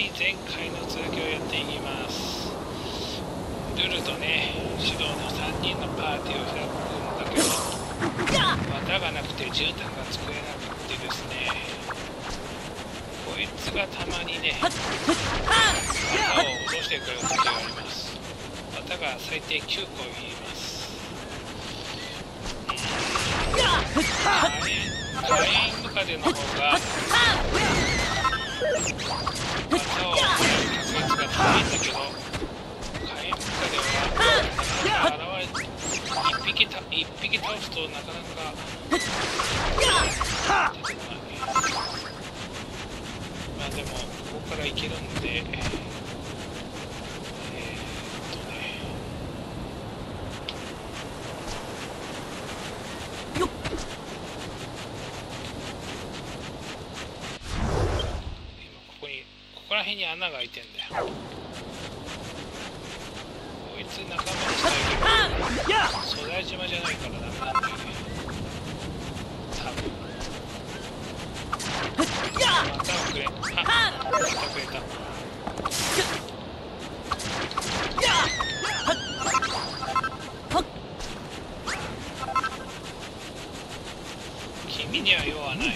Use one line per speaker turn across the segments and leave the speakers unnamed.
、前回の続きをやっていきます。ルルとね、指導の3人のパーティーを開くんだけど、綿がなくて絨毯が作れなくてですね、こいつがたまにね、綿を落としてくる時があります。綿が最低9個いります。火炎ムカデの方が綿を作る確率が高いんだけど、火炎ムカデはなかなか現れ一匹倒すとなかなか出てこないね。まあでもここから行けるんで、ここら辺に穴が開いてんだよ。こいつ仲間にしたいけど粗大島じゃないからダメなんだよね。多分またくれ。またくれた。君には用はない。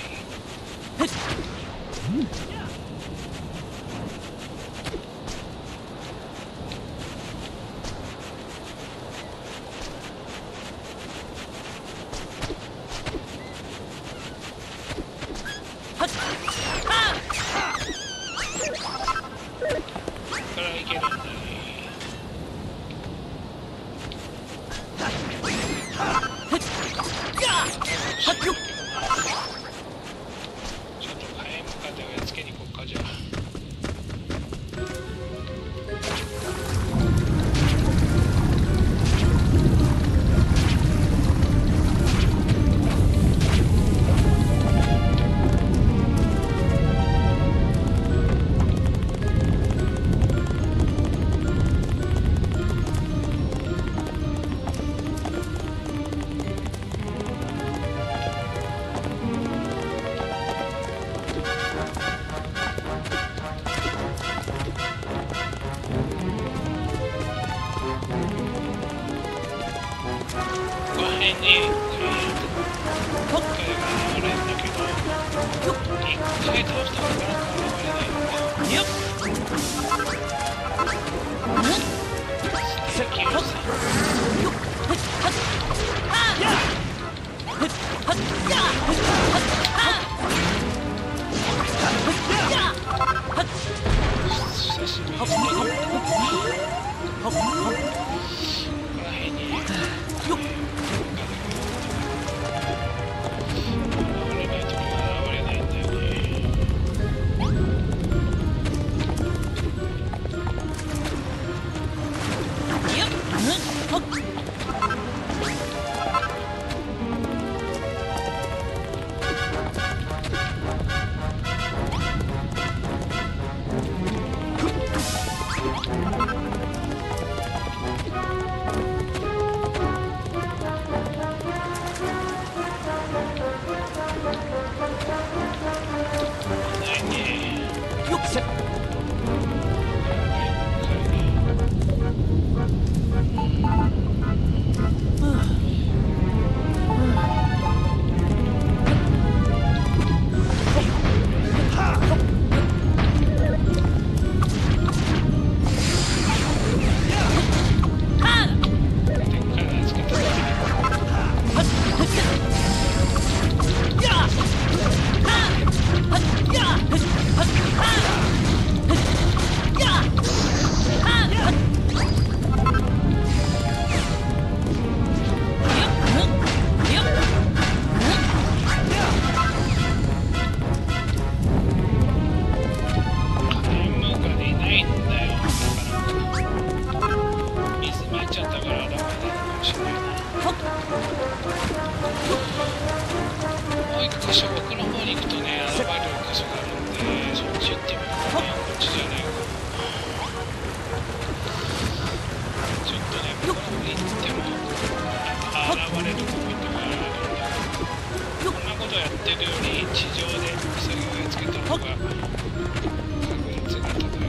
地上で作業をつけた方が確率が高い。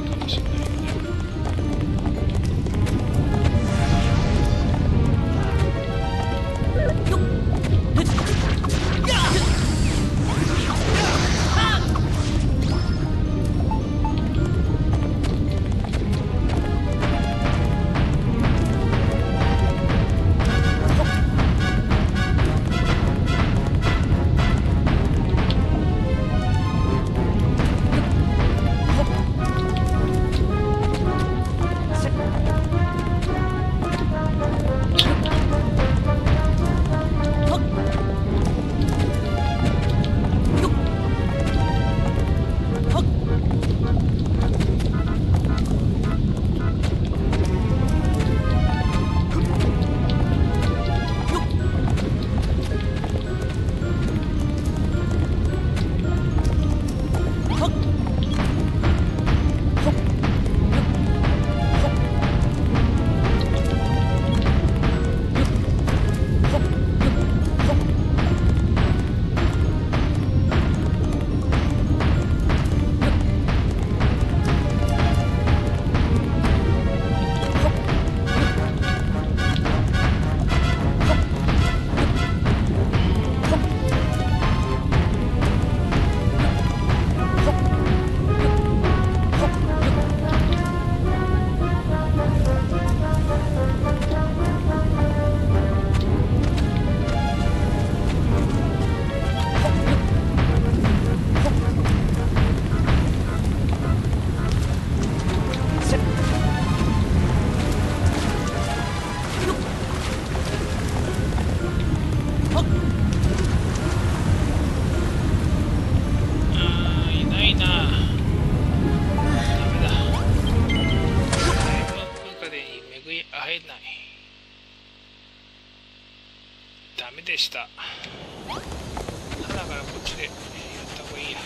ダメでした。だからこっちでやった方がいいや。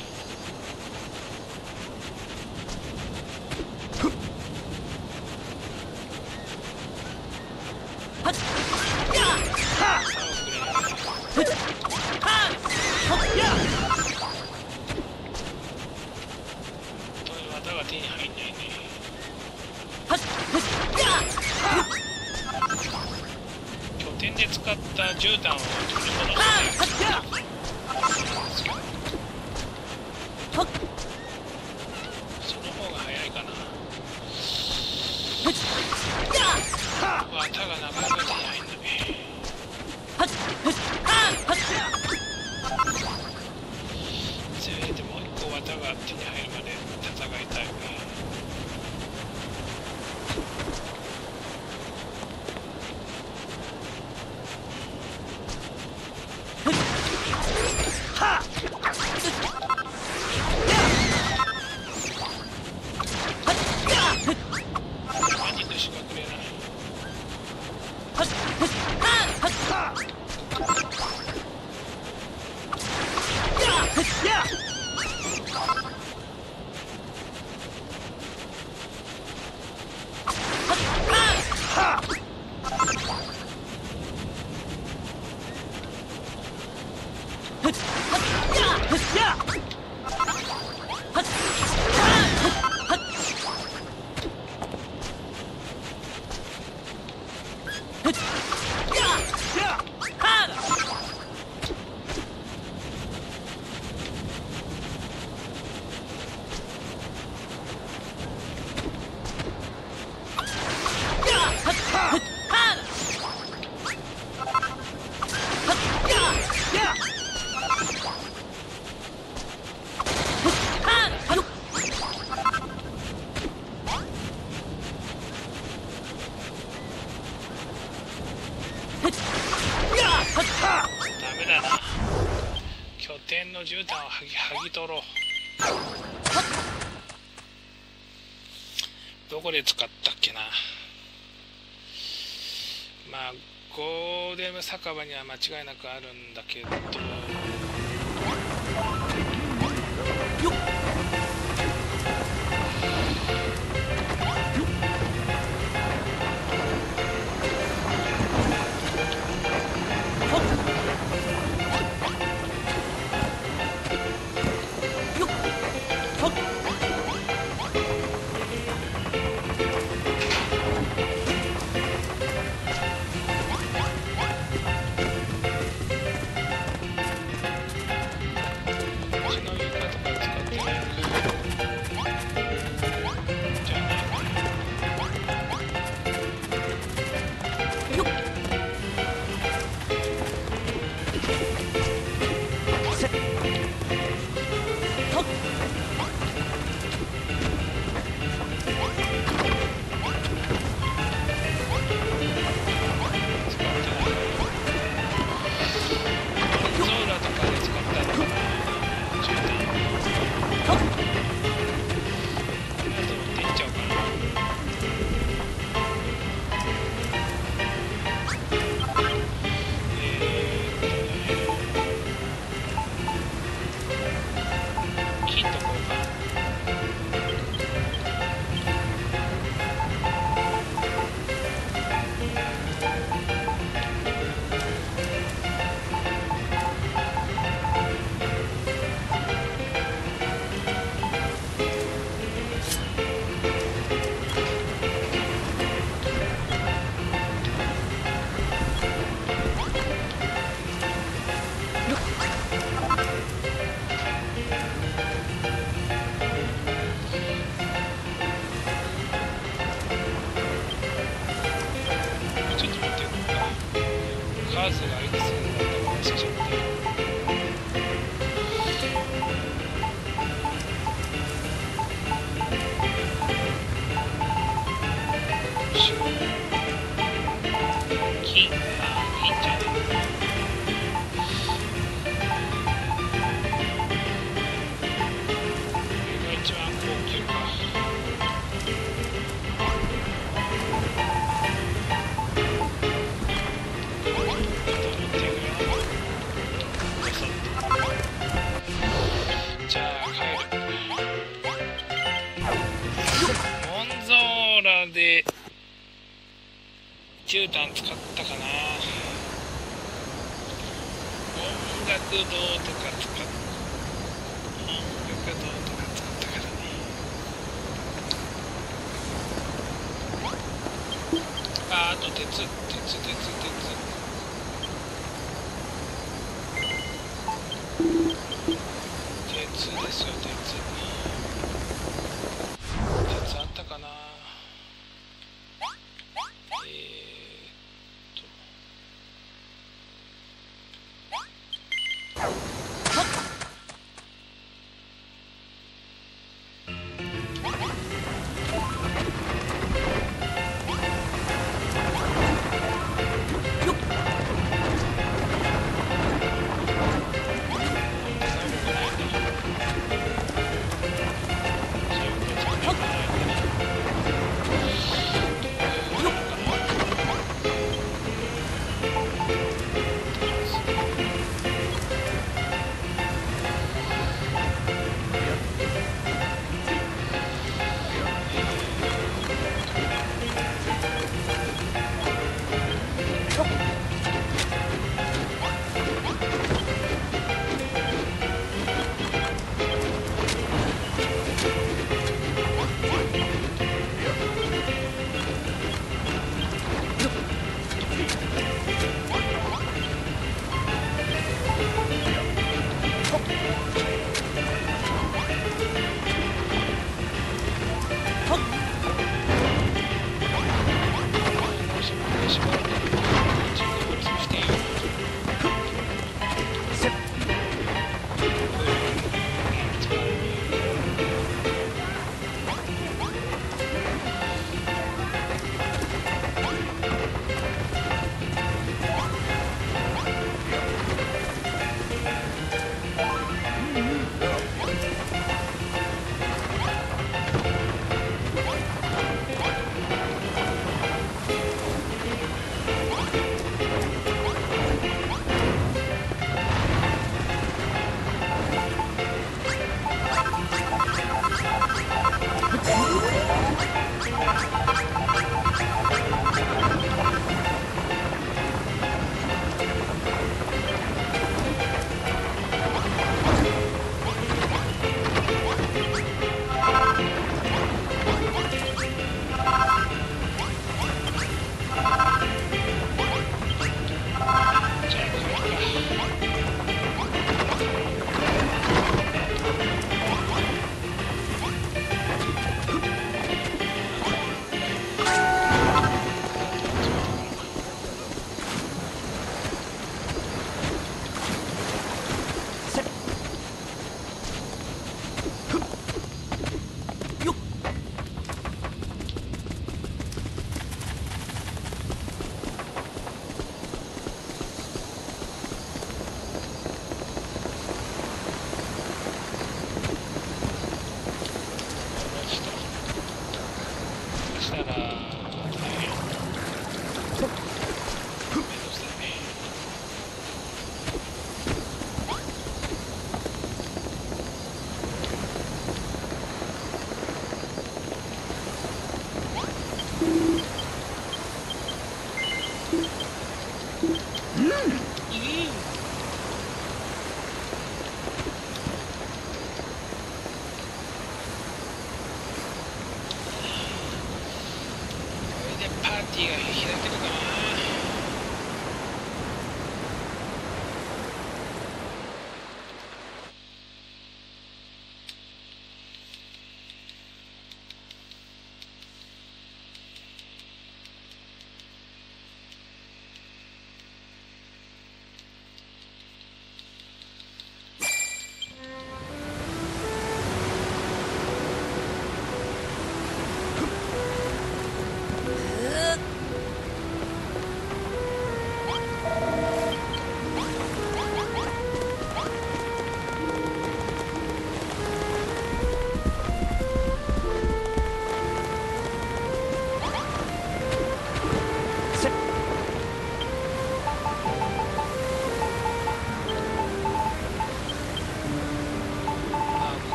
技が手に入んないね。拠点で使った絨毯を取り戻してその方が早いかな。技がなかなか手に入んない。せめてもう一個技が手に入るまで戦いたい。ダメだな。拠点の絨毯を剥ぎ取ろう。どこで使ったっけな。まあゴーレム酒場には間違いなくあるんだけど、 絨毯使ったかな。音楽堂とか使ったからね。あと鉄ですよ。鉄あったかな。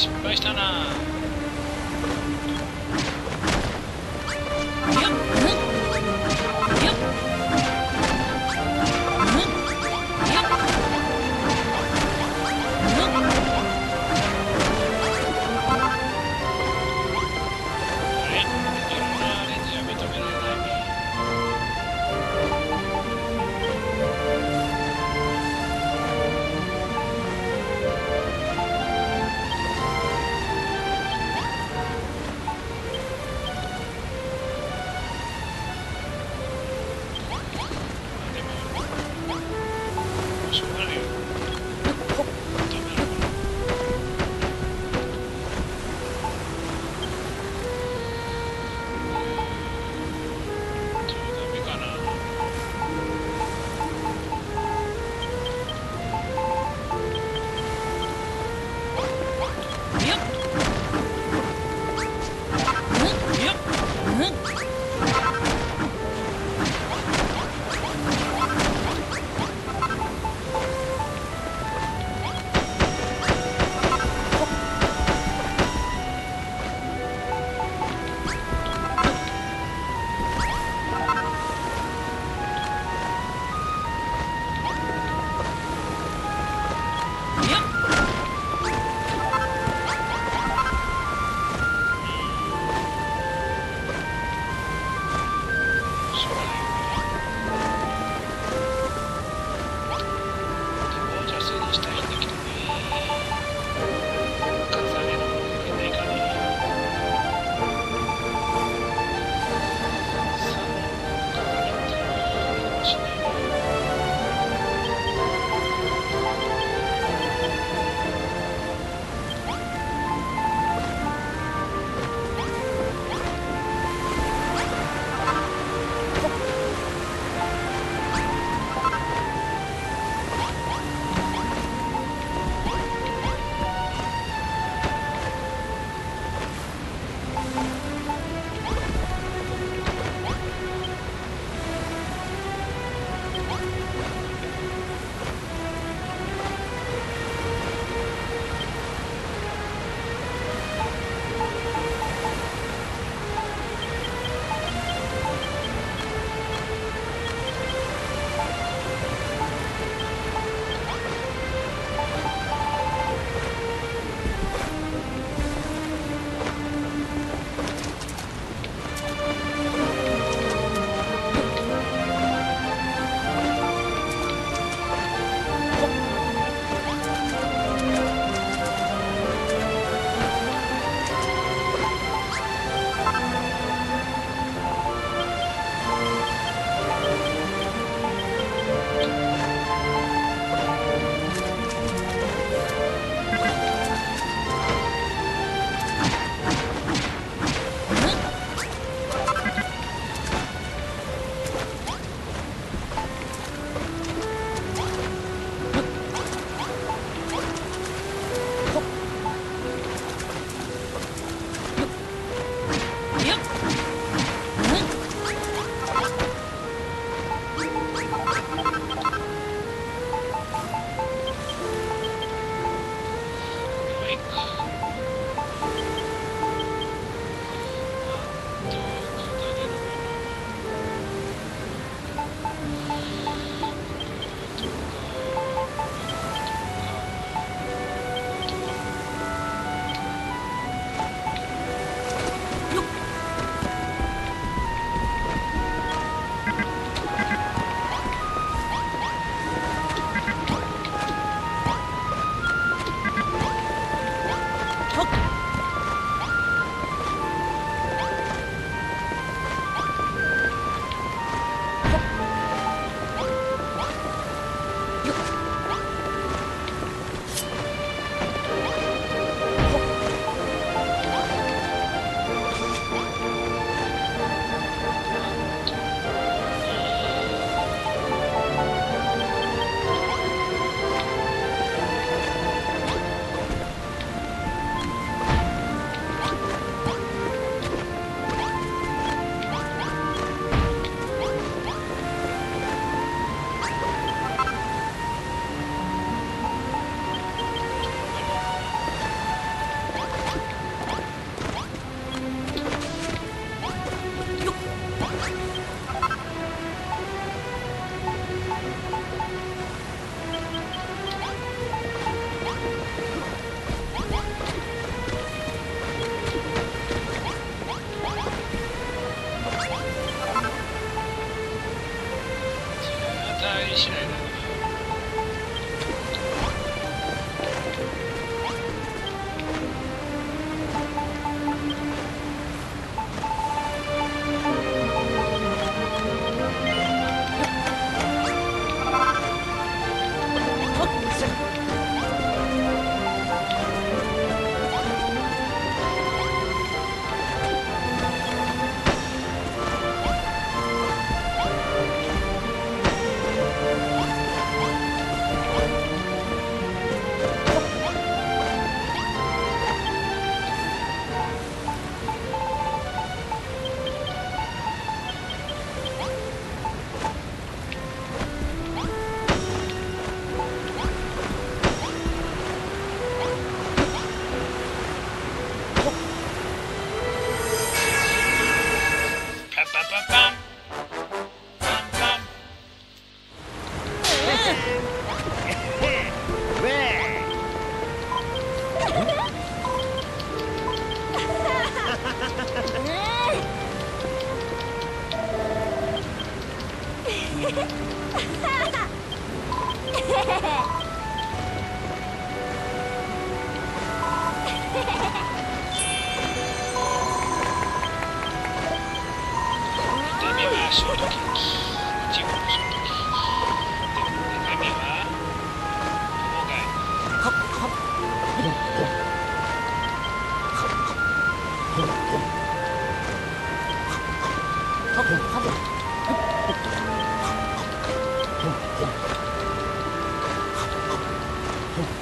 失敗したな。
こ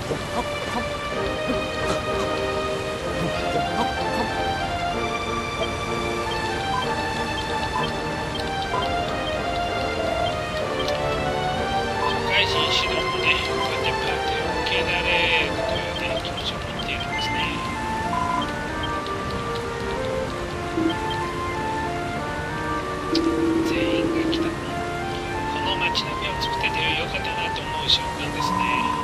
外人指導もね、こうやってパーティーを受けられるというね、気持ちを持っているんですね。全員が来た。この街並みを作っててよかったなと思う瞬間ですね。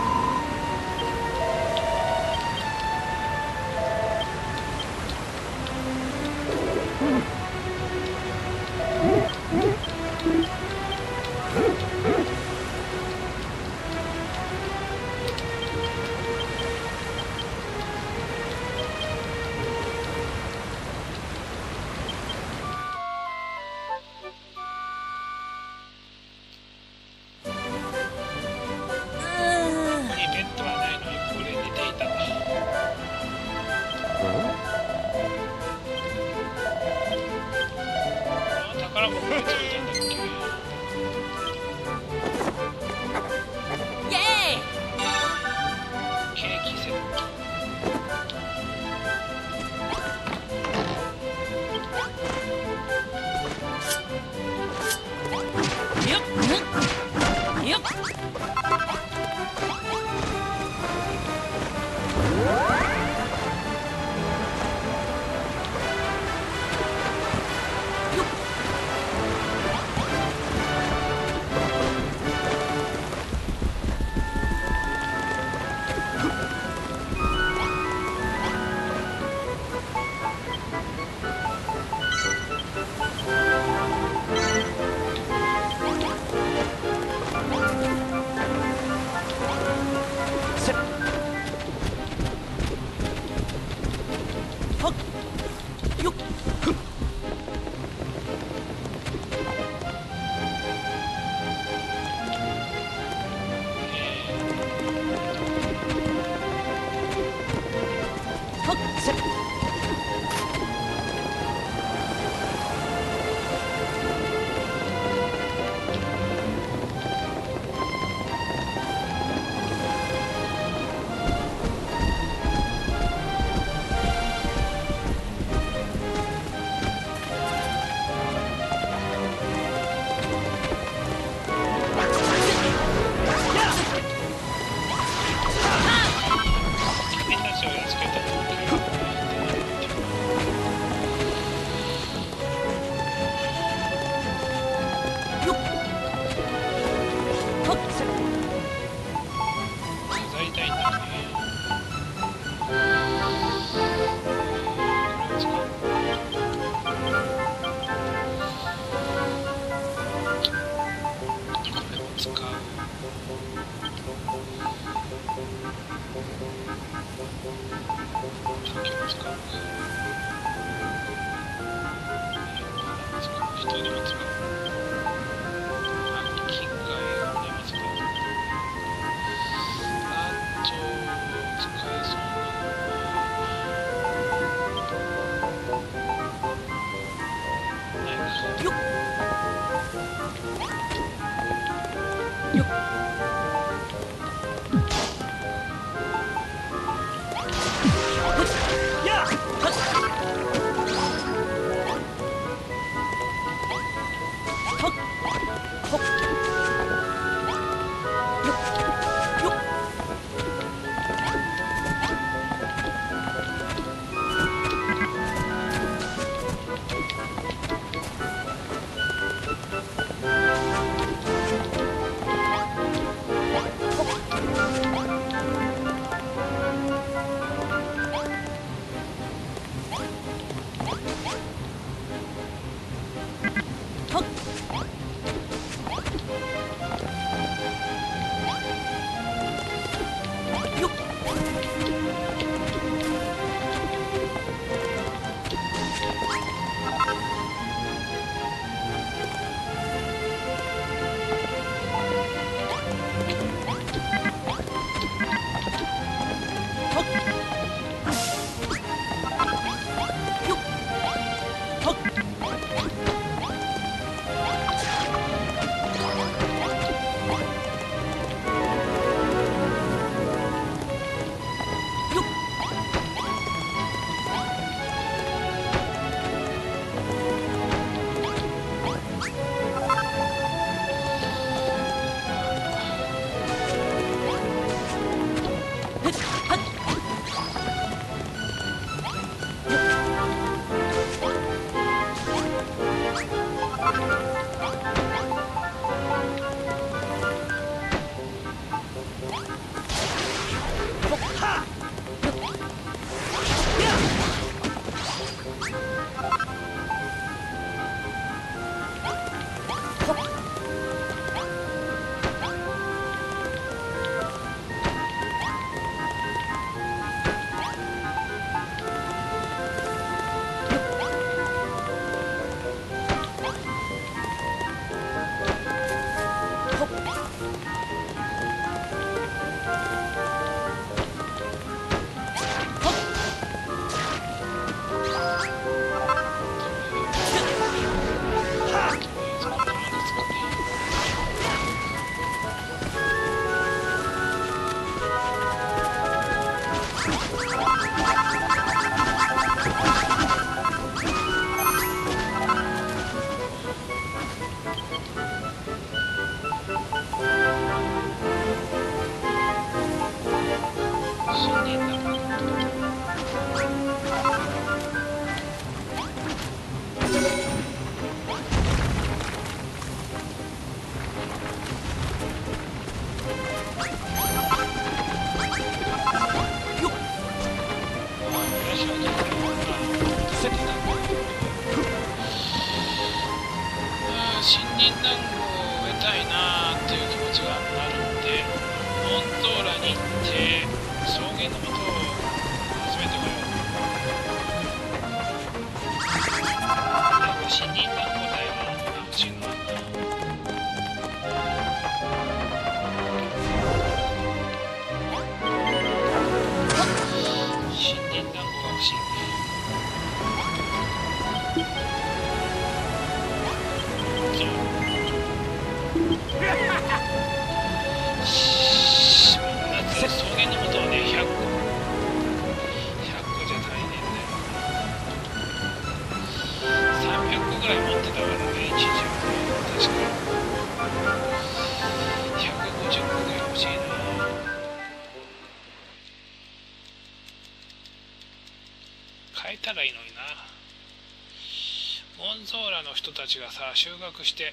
変えたらいいのにな。モンゾーラの人たちがさ、収穫して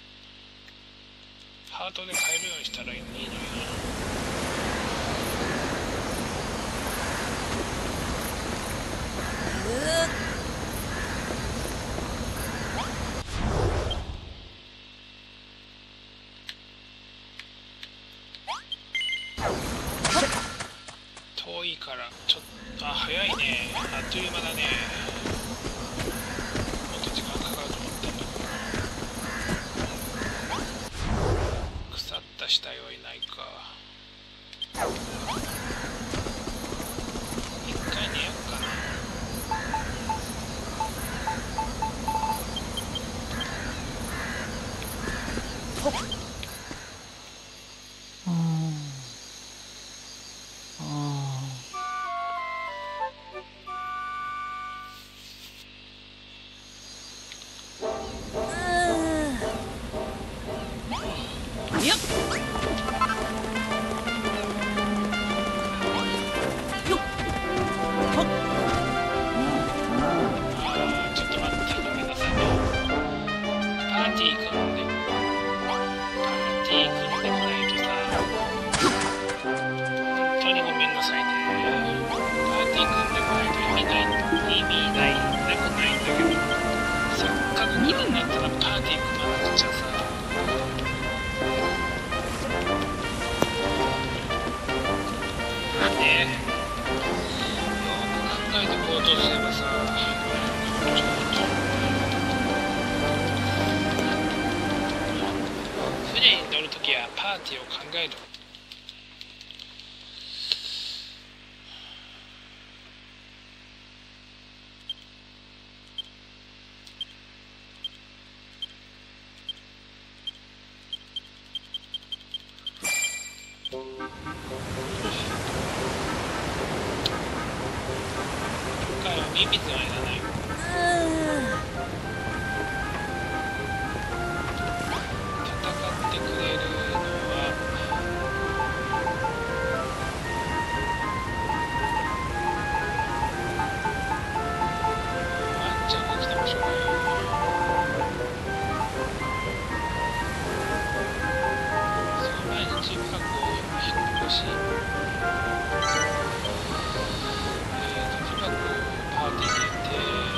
ハートで買えるようにしたらいいのにな。遠いからちょっと早いね。あっという間だね。もっと時間かかると思ったんだけど。腐った死体はいないか。一回寝ようかな。ちょっと待って、ごめんなさいね。パーティー組んでこないとさ、本当にごめんなさいね。パーティー組んでこないと意味ないなくないんだけど、せっかく来るんだったらパーティー組まなくちゃさ。ねえ、よく考えて行動すればさ、船に乗るときはパーティーを考える。今回はミミズはいらない。戦ってくれるのはワンちゃんが来てもしょうがない。その前にジム箱を引っ越し、ジム箱をパーティーに入れて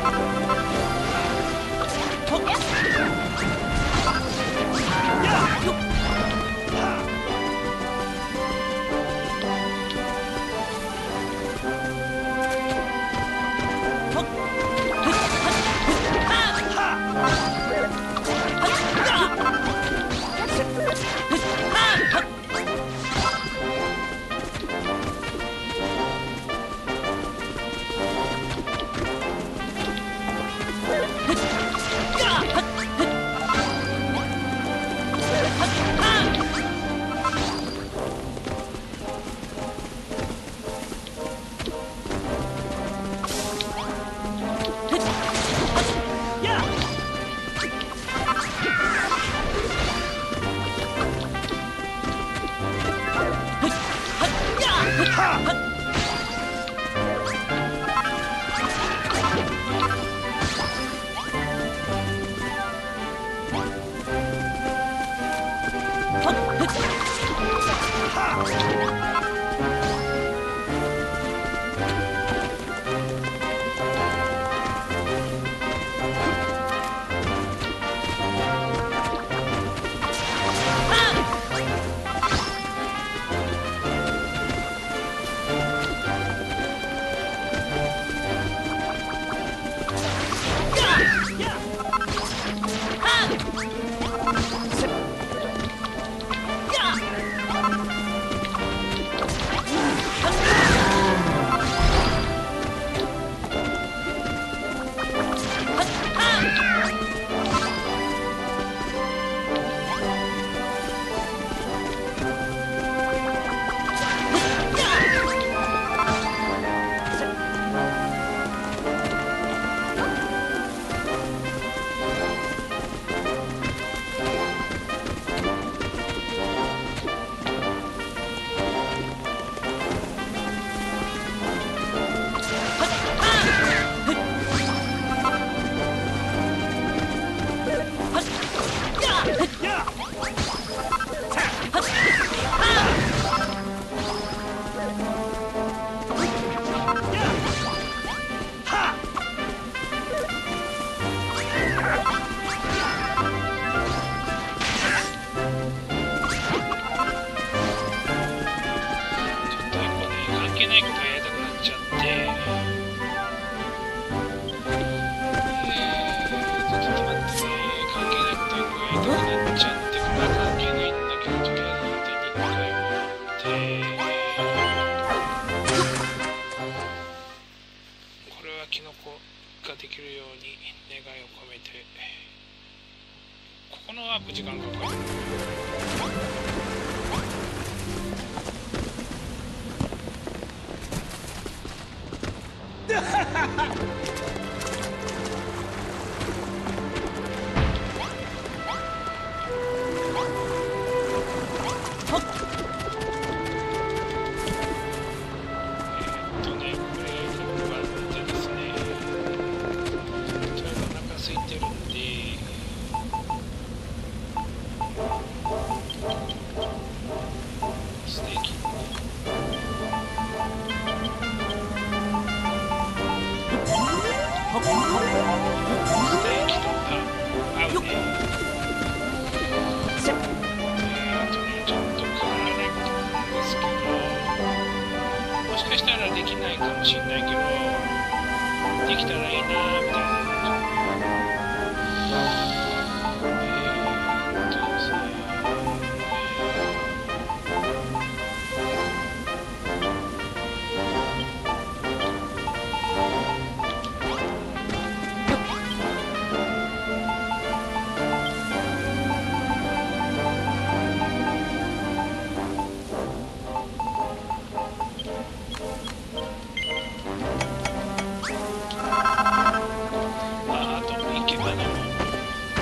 あ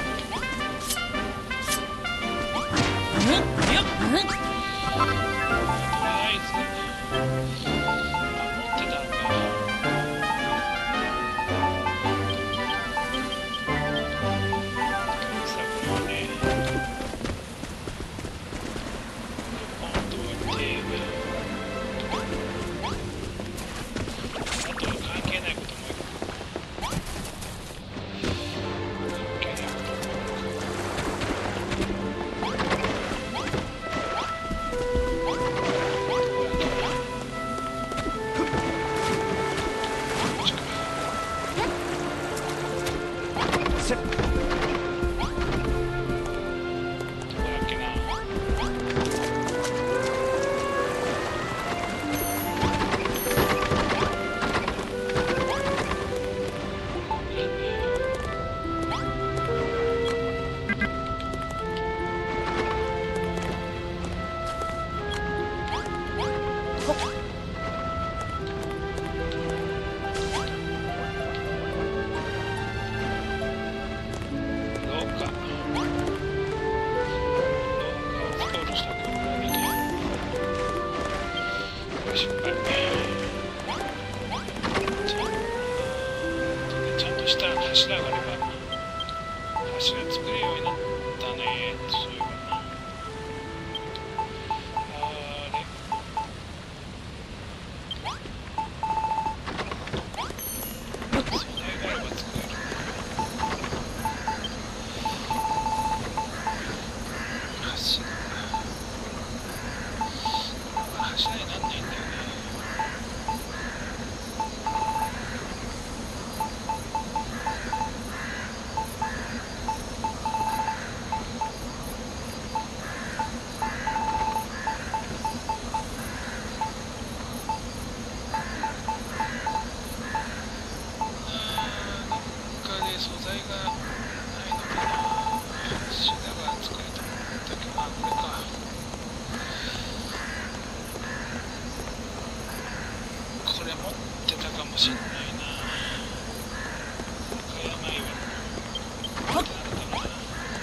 だっけな。失敗。ちゃんとした柱があれば柱作るようになったね。そういえばな。あれそれがあれば作れる。柱になんないんだよね。素材がないのかな。柱が作れたんだけど、あ、これか。これ持ってたかもしんないな。買えないわ。持ってなかったかな。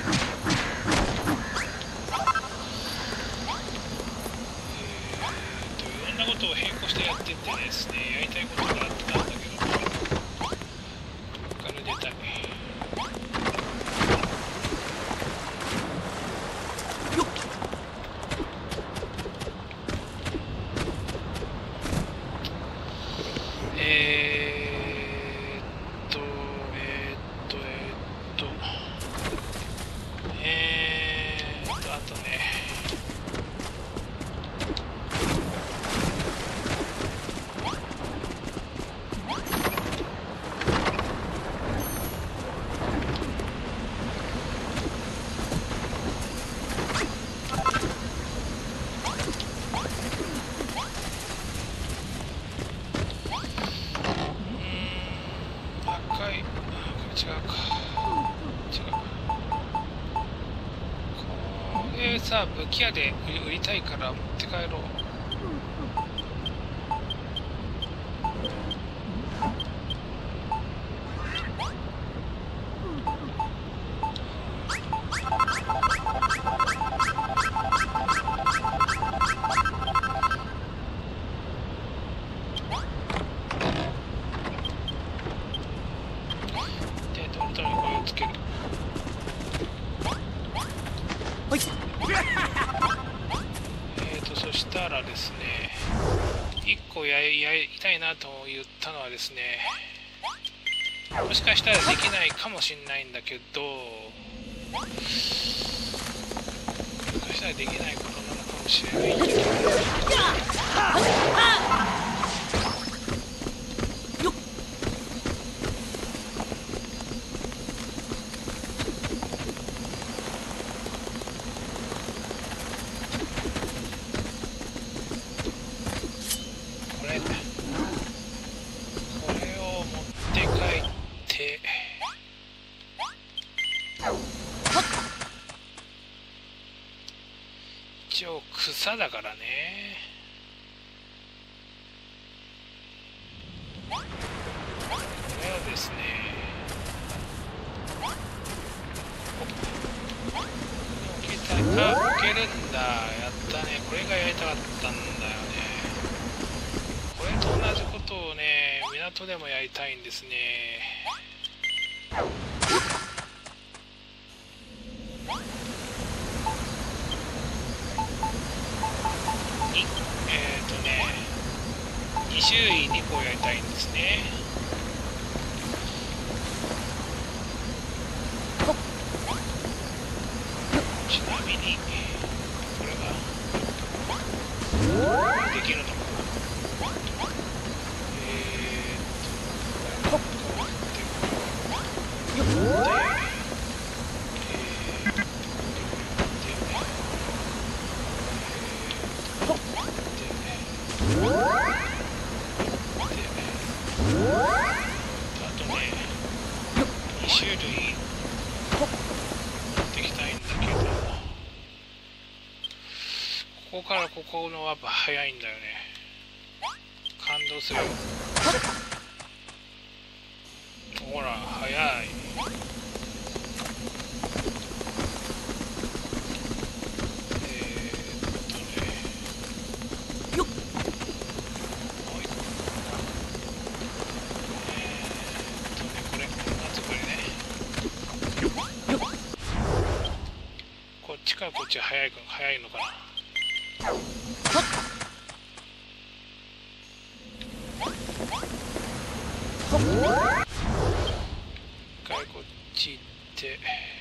いろんなことを並行してやってってですね、やりたいことがあったんだけど、ここから出たい。あとね、赤い、これ違うか。違う。これさ、武器屋で売りたいから持って帰ろう。で、ドルトにこれをつける。そしたらですね、1個やりたいなと言ったのはですね、もしかしたらできないかもしれないんだけど、もしかしたらできないことなのかもしれないけど、これを持って帰って一応草だからね。これをですね、置けた、あ、置けるんだ。やったね。これがやりたかったんだよね。これと同じことをね、港でもやりたいんですね。2種類2個やりたいんですね。ちなみにこれができるのかな。こうやって種類持ってきたいんだけど、ここからここのワープ早いんだよね。感動するよ。ほら早い。これまずこれね。こっちからこっちは早いのかな。一回こっち行って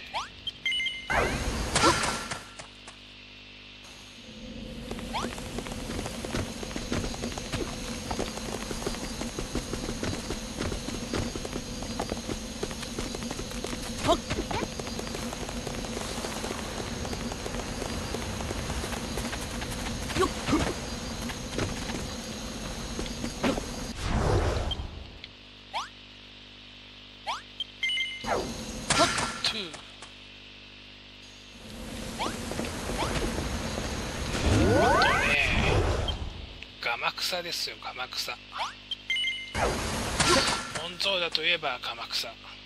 ガマクサですよ、ガマクサ。本当だといえばガマクサ。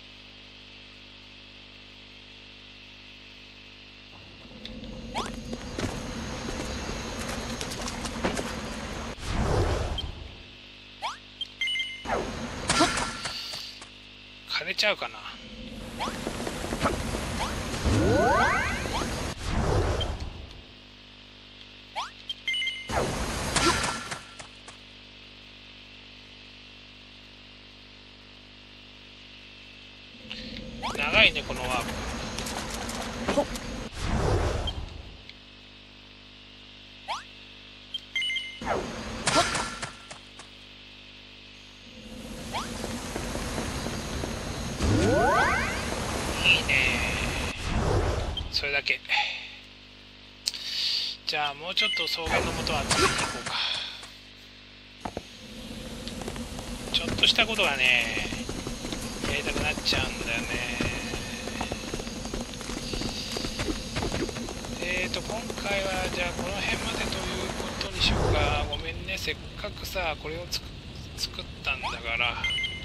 枯れちゃうかな。長いねこのワープ。いいね。それだけ。じゃあもうちょっと草原の元を集めに行こうか。ちょっとしたことがねやりたくなっちゃうんだよね。今回はじゃあこの辺までということにしようか。ごめんね、せっかくさこれを作ったんだから。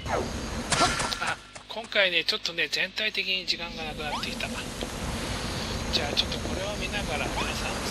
今回ねちょっとね全体的に時間がなくなってきた。じゃあちょっとこれを見ながら皆さん